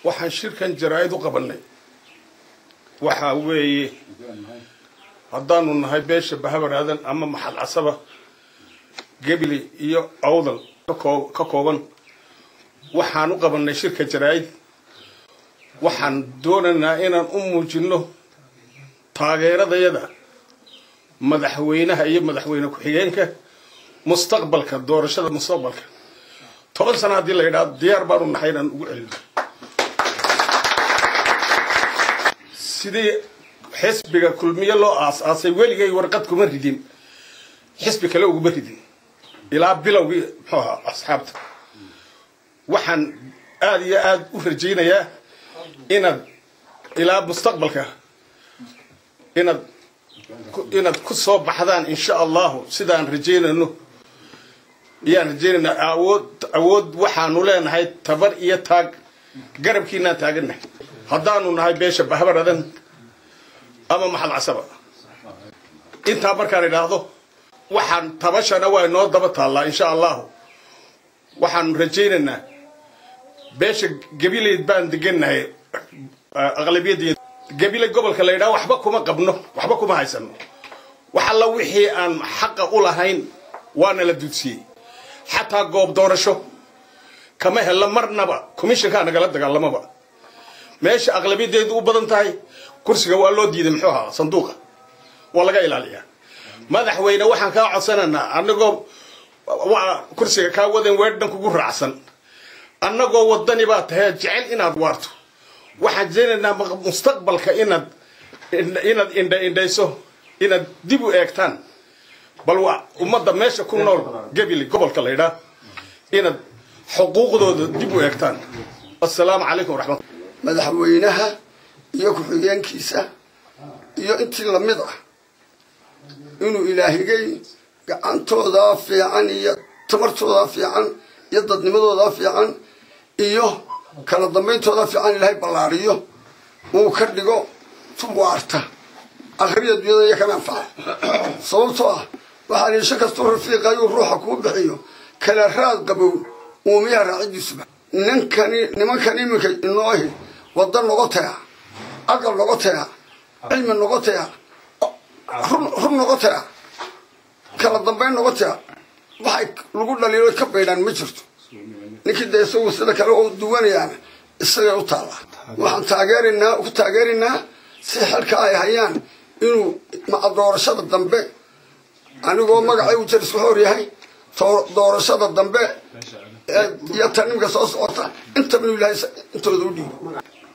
waxaan shirkan jaraa'id u qabanay waxa weeye haddaanu nahay beesha bahabaraadan ama maxal casaba gebili iyo awdal ka kooban waxaan u qabanay shirka jaraa'id waxaan doonaynaa inaan u muujino taageeradayada madaxweynaha iyo madaxweyne ku-xigeenka mustaqbalka doorashada mustaqbalka 10 sano hadii la yiraahdo diyaar baan u nahay inaan ugu celino sidii xisbiga kulmiye loo aasay weligay warqad kuma ridin xisbi kale ugu baridin ilaa bilowgii muxuu asxaabta waxaan aad iyo aad u rajaynayaa inaad ilaa mustaqbalka inaad ku soo baxdaan insha Allah sidaan rajaynayno yaan rajaynaa awood waxaanu leenahay tabar iyo taag garabkiina taaganahay haddaanu nahay beesha bahabaraadan ama maxal casaba inta markaan ilaahdo waxaan tabashana waa inoo daba taallaa insha Allah waxaan rajaynaynaa beesha gabileed baan deganahay aqlabiyadii gabile gobolka la yiraahdo waxba kuma qabno waxba kuma haysano waxa la wixii aan xaq u lahayn waana la dudsiyay xataa goob doorasho kama hela marnaba komishanka nagala dagaalamaba meesha aqlabiyadeedu u badan tahay kursiga waa loo diiday muxuu ahaa sanduuqa waa laga ilaaliyaa madaxweyne waxaan ka codsanaynaa anagoo kursiga ka wadan weedhan kugu raacsan anagoo wadani baa tahay jecel inaad waarto waxaan jeenaynaa mustaqbalka inaad indhayso inaad dib u eegtaan bal waa ummadda meesha ku nool gabili gobolka la yiraahdo inaad xuquuqdooda dib u eegtaan assalaamu calaykum waraxmatullahi madaxweynaha iyo ku-xigeenkiisa iyo intii la mid ah inuu ilaahigay gacantooda fiican iyo tamartooda fiican iyo dadnimadooda fiican iyo kala dambayntooda fiican ilaahay ballaariyo uu ka dhigo tuwaarta akhriya dunyada iyo kana anfaca sababtoo ah waxaa yeesho kastoo rafiiqayo ruuxa kuu bixiyo kala raad qabow uumiyaa raacidiisuba nimankan iminka inoohi wadda noqotaya aqal noqotaya cilmi noqotaya run noqotaya kala dambayn noqotaya waxay lagu dhaliilo ka baydhaan ma jirto ninkii dee isagu sida kale oo duwanayaan isagay u taallaa waxaan taageeraynaa si xilka ay hayaan inuu maca doorashada dambe anigoo magacay u jaris wuxuu yahay doorashada dambe iyo tanimka soo socota intaba inuu ilaahay intooda u dhiibo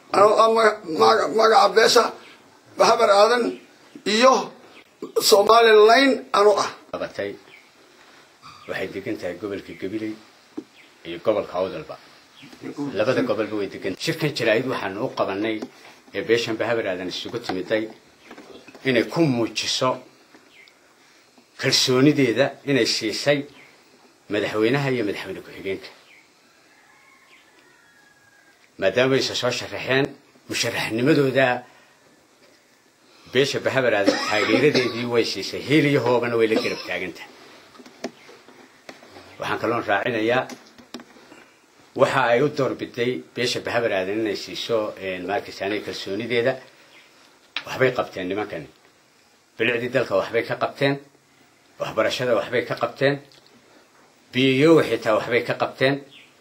magaca beesha bahabaraadan iyo Somaliland anu ah qabatay waxay degan tahay gobolka Gabiley iyo gobolka Awdalba labada gobolba way degan shirkan jaraa'id waxaan u qabanay ee beeshan bahabaraadan isugu timiday inay ku muujiso kalsoonideeda inay siisay madaxweynaha iyo madaxweyne ku-xigeenka maadaama ay soo sharaxeen musharaxnimadooda beesha bahabaraadan taageeradeedii way siisay heeliyo hoobana way la garab taagantahay waxaan kaloo raacinayaa waxa ay u doorbiday beesha bahabaraadan inay siiso markiisaanay kalsoonideeda waxbay qabteen nimankan bilicdi dalka waxbay ka qabteen waxbarashada waxbay ka qabteen biyo xitaa waxbay ka qabteen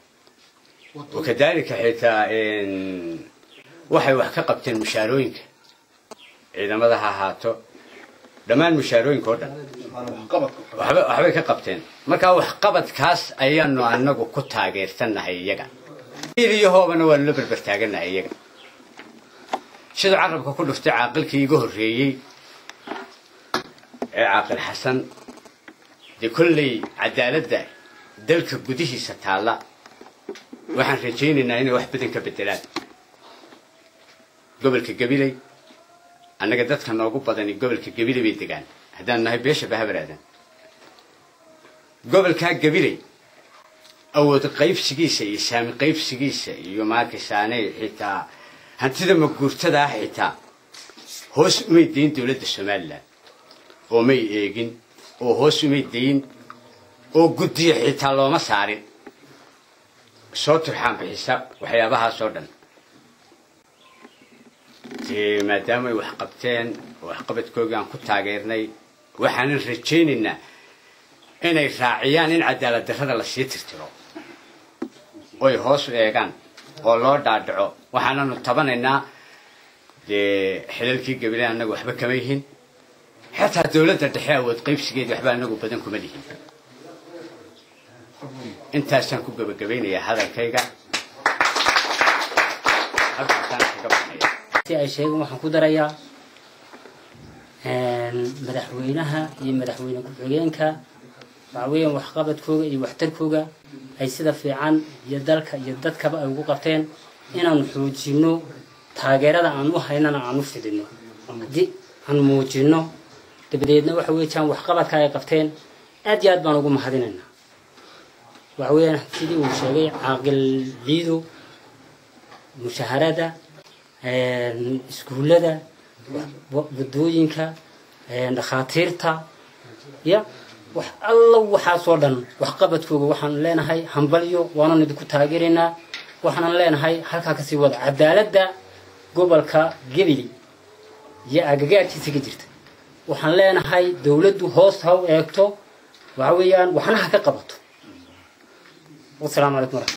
وكذلك حتى waxay wax ka qabteen mushaarooyinka ciidamada haato dhamaan mushaarooyinka oo dhan waxbay ka qabteen marka wax qabadkaas ayaanu anagu ku taageersanahay iyaga iyo hoobana waa la barbar taaganahay iyaga sida carabka ku dhuftay caaqilkii iga horeeyay ee caaqil xasan de kulli cadaaladda dalka gudihiisa taala waxaan rajaynaynaa inay wax badan ka bedelaan gobolka Gabiley annaga dadka noogu badan gobolka Gabiley bay degaan haddaan nahay beesha bahabaraadan gobolka Gabiley awood qaybsigiisa iyo saami qaybsigiisa iyo markiisaanay xitaa hantida ma guurtada xitaa hoos umay deyn dawladda Soomaaliland oo may eegin oo hoos umay deyn oo guddiyo xitaa looma saarin soo turxaan bixisa waxyaabaha soo dhan maadaama ay wax qabteen waxqabadkooga aan ku taageernay waxaanan rajaynaynaa inay raaciyaan in cadaalad darrada la sii tirtiro oy hoos u eegaan oo loo dhaadhaco waxaananu tabanaynaa xilalkii gabilaa annagu waxba kama yihin xataa dowladda dhexe awood qaybsigeed waxba annagu badan kuma lihin intaasaan ku gabagabaynayaa hadalkayga si ay sheegan waxaan ku darayaa madaxweynaha iyo madaxweyne ku-xigeenka waxa weeyaan waxqabadkooga iyo waxtarkooga ay sida fiican iyo dalka iyo dadkaba ay ugu qabteen inaanu xoojino taageerada aan u haynana aan u fidino haddii aan muujino dabadeedna waxa weeyaan waxqabadka ay qabteen aad iyo aad baan ugu mahadinaynaa waxa weeyaan sidii uu sheegay caaqil ciido mushaharada iskuullada wadooyinka dhakhaatiirta ya wax alla waxaasoo dhan waxqabadkooga waxaan leenahay hambalyo waanan idinku taageeraynaa waxaanan leenahay halkaa kasii wada cadaaladda gobolka Gabiley iyo agagaarkiisa ka jirta waxaan leenahay dawladdu hoos ha u eegto waxa weeyaan waxna ha ka qabato. Wassalaamu calaykum.